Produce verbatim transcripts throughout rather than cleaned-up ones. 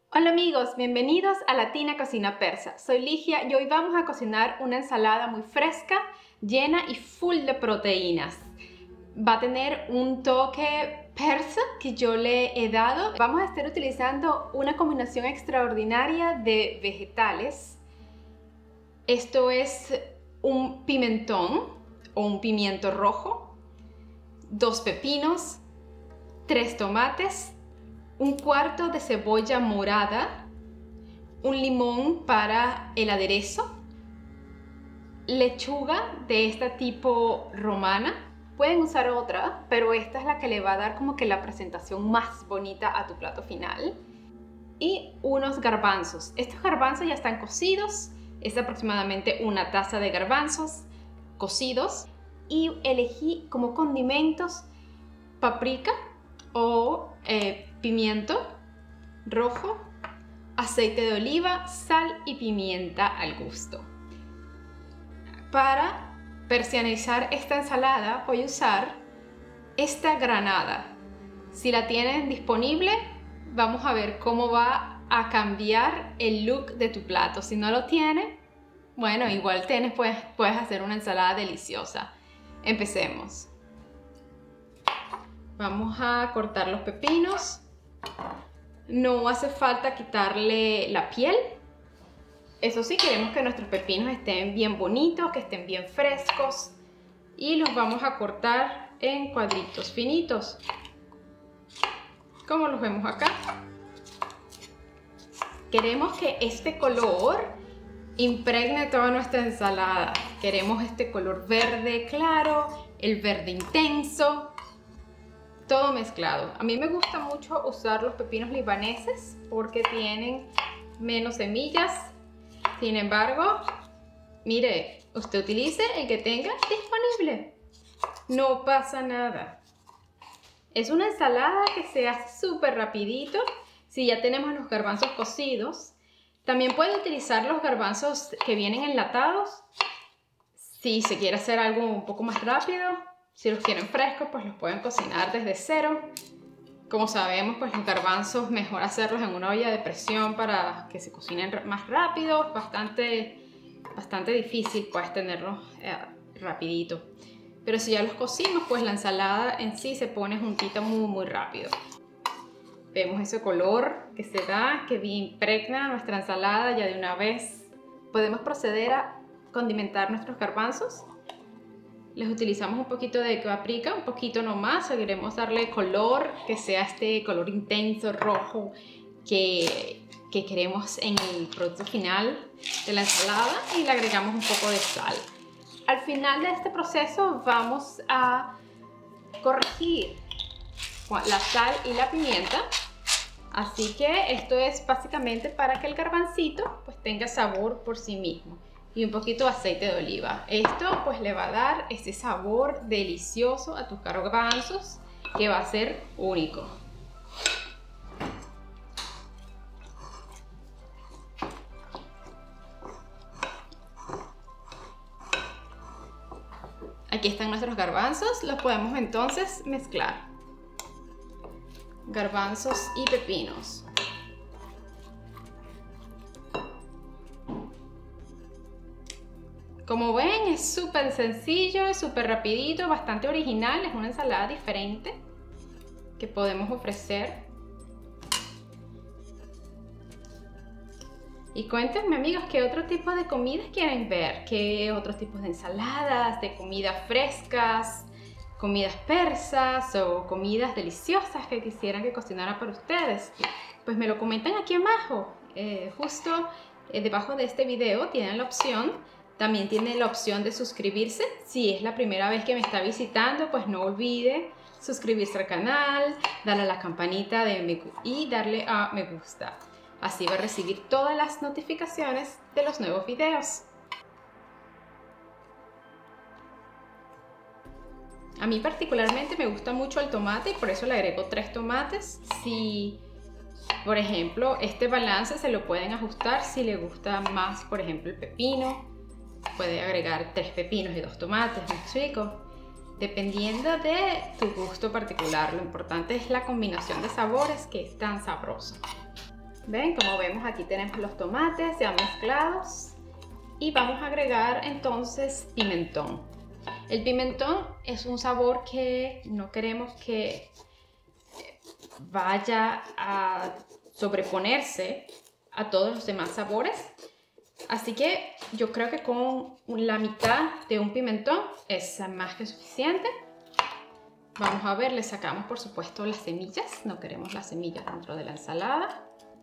Hola amigos, bienvenidos a Latina Cocina Persa. Soy Ligia y hoy vamos a cocinar una ensalada muy fresca, llena y full de proteínas. Va a tener un toque persa que yo le he dado. Vamos a estar utilizando una combinación extraordinaria de vegetales. Esto es un pimentón o un pimiento rojo, dos pepinos, tres tomates, un cuarto de cebolla morada, un limón para el aderezo, lechuga de esta tipo romana. Pueden usar otra, pero esta es la que le va a dar como que la presentación más bonita a tu plato final. Y unos garbanzos. Estos garbanzos ya están cocidos. Es aproximadamente una taza de garbanzos cocidos. Y elegí como condimentos paprika o eh, pimiento rojo, aceite de oliva, sal y pimienta al gusto. Para persianizar esta ensalada voy a usar esta granada. Si la tienen disponible, vamos a ver cómo va a cambiar el look de tu plato. Si no lo tiene, bueno, igual tienes, pues, puedes hacer una ensalada deliciosa. Empecemos. Vamos a cortar los pepinos. No hace falta quitarle la piel. Eso sí, queremos que nuestros pepinos estén bien bonitos, que estén bien frescos. Y los vamos a cortar en cuadritos finitos, como los vemos acá. Queremos que este color impregne toda nuestra ensalada. Queremos este color verde claro, el verde intenso. Todo mezclado. A mí me gusta mucho usar los pepinos libaneses porque tienen menos semillas. Sin embargo, mire, usted utilice el que tenga disponible. No pasa nada. Es una ensalada que se hace súper rapidito. Si ya tenemos los garbanzos cocidos, también puede utilizar los garbanzos que vienen enlatados. Si se quiere hacer algo un poco más rápido. Si los quieren frescos, pues los pueden cocinar desde cero. Como sabemos, pues los garbanzos mejor hacerlos en una olla de presión para que se cocinen más rápido. Es bastante, bastante difícil, puedes tenerlos eh, rapidito. Pero si ya los cocimos, pues la ensalada en sí se pone juntita muy, muy rápido. Vemos ese color que se da, que impregna nuestra ensalada ya de una vez. Podemos proceder a condimentar nuestros garbanzos. Les utilizamos un poquito de paprika, un poquito nomás. Queremos darle color, que sea este color intenso, rojo, que, que queremos en el producto final de la ensalada. Y le agregamos un poco de sal. Al final de este proceso vamos a corregir la sal y la pimienta. Así que esto es básicamente para que el garbancito pues tenga sabor por sí mismo. Y un poquito de aceite de oliva. Esto pues le va a dar ese sabor delicioso a tus garbanzos que va a ser único. Aquí están nuestros garbanzos, los podemos entonces mezclar. Garbanzos y pepinos. Como ven, es súper sencillo, es súper rapidito, bastante original. Es una ensalada diferente que podemos ofrecer. Y cuéntenme, amigos, qué otro tipo de comidas quieren ver, qué otros tipos de ensaladas, de comidas frescas, comidas persas o comidas deliciosas que quisieran que cocinara para ustedes. Pues me lo comentan aquí abajo. Eh, justo eh, debajo de este video tienen la opción. También tiene la opción de suscribirse. Si es la primera vez que me está visitando, pues no olvide suscribirse al canal, darle a la campanita de me y darle a me gusta. Así va a recibir todas las notificaciones de los nuevos videos. A mí particularmente me gusta mucho el tomate y por eso le agrego tres tomates. Si, por ejemplo, este balance se lo pueden ajustar si le gusta más, por ejemplo, el pepino. Puede agregar tres pepinos y dos tomates, ¿me explico? Dependiendo de tu gusto particular. Lo importante es la combinación de sabores que es tan sabrosa. Ven, como vemos aquí tenemos los tomates ya mezclados y vamos a agregar entonces pimentón. El pimentón es un sabor que no queremos que vaya a sobreponerse a todos los demás sabores, así que yo creo que con la mitad de un pimentón es más que suficiente. Vamos a ver, le sacamos por supuesto las semillas, no queremos las semillas dentro de la ensalada.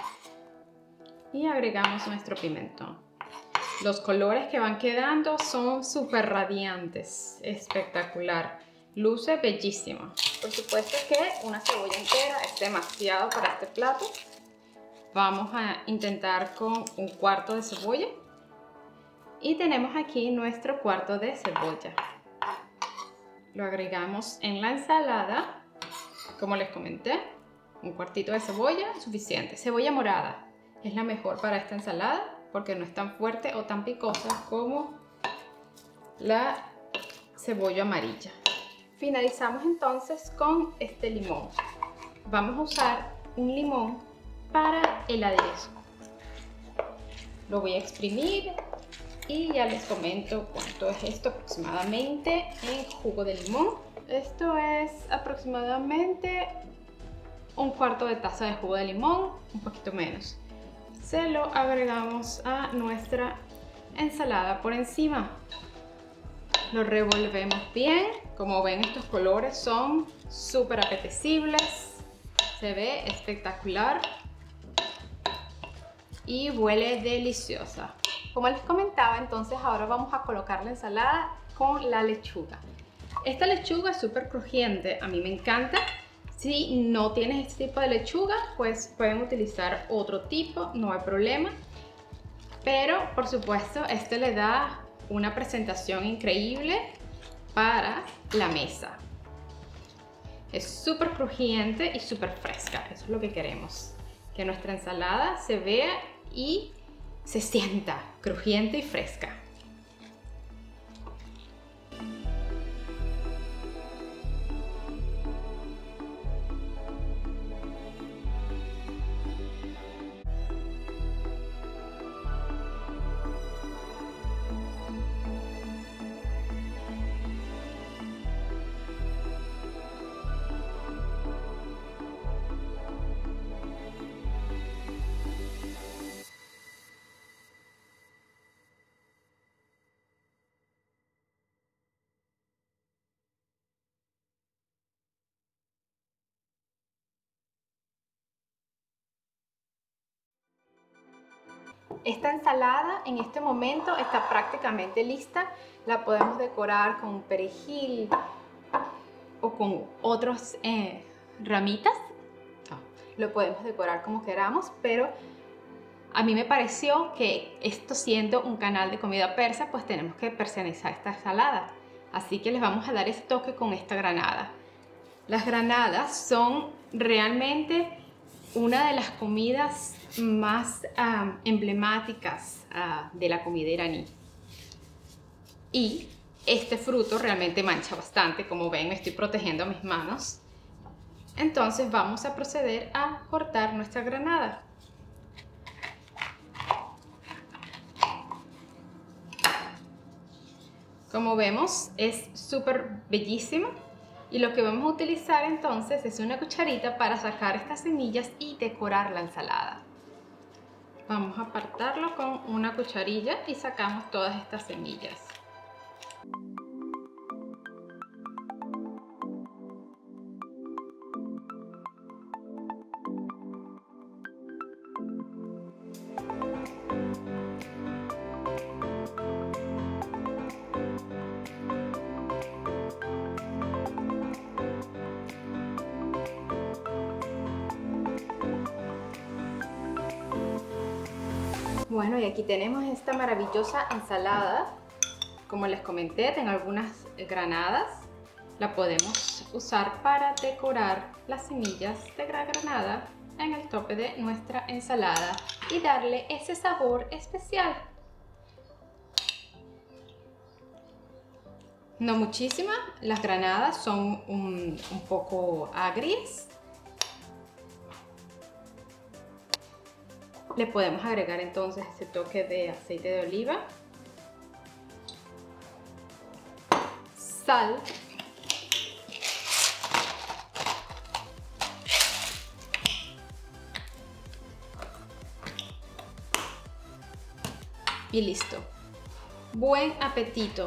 Y agregamos nuestro pimentón. Los colores que van quedando son súper radiantes, espectacular, luce bellísimo. Por supuesto que una cebolla entera es demasiado para este plato. Vamos a intentar con un cuarto de cebolla. Y tenemos aquí nuestro cuarto de cebolla. Lo agregamos en la ensalada, como les comenté, un cuartito de cebolla suficiente. Cebolla morada es la mejor para esta ensalada porque no es tan fuerte o tan picosa como la cebolla amarilla. Finalizamos entonces con este limón. Vamos a usar un limón para el aderezo. Lo voy a exprimir y ya les comento cuánto es esto aproximadamente en jugo de limón. Esto es aproximadamente un cuarto de taza de jugo de limón, un poquito menos. Se lo agregamos a nuestra ensalada por encima. Lo revolvemos bien. Como ven, estos colores son súper apetecibles. Se ve espectacular y huele deliciosa. Como les comentaba, entonces ahora vamos a colocar la ensalada con la lechuga. Esta lechuga es súper crujiente, a mí me encanta. Si no tienes este tipo de lechuga, pues pueden utilizar otro tipo, no hay problema. Pero por supuesto, esto le da una presentación increíble para la mesa. Es súper crujiente y súper fresca, eso es lo que queremos. Que nuestra ensalada se vea y se sienta crujiente y fresca. Esta ensalada en este momento está prácticamente lista. La podemos decorar con perejil o con otras eh, ramitas. No, lo podemos decorar como queramos, pero a mí me pareció que esto siendo un canal de comida persa, pues tenemos que personalizar esta ensalada. Así que les vamos a dar ese toque con esta granada. Las granadas son realmente una de las comidas más um, emblemáticas uh, de la comida iraní. Y este fruto realmente mancha bastante, como ven, me estoy protegiendo mis manos. Entonces vamos a proceder a cortar nuestra granada. Como vemos, es súper bellísimo. Y lo que vamos a utilizar entonces es una cucharita para sacar estas semillas y decorar la ensalada. Vamos a apartarlo con una cucharilla y sacamos todas estas semillas. Bueno, y aquí tenemos esta maravillosa ensalada. Como les comenté, tengo algunas granadas. La podemos usar para decorar las semillas de granada en el tope de nuestra ensalada y darle ese sabor especial. No muchísimas, las granadas son un, un poco agrias. Le podemos agregar entonces ese toque de aceite de oliva, sal, y listo. Buen apetito.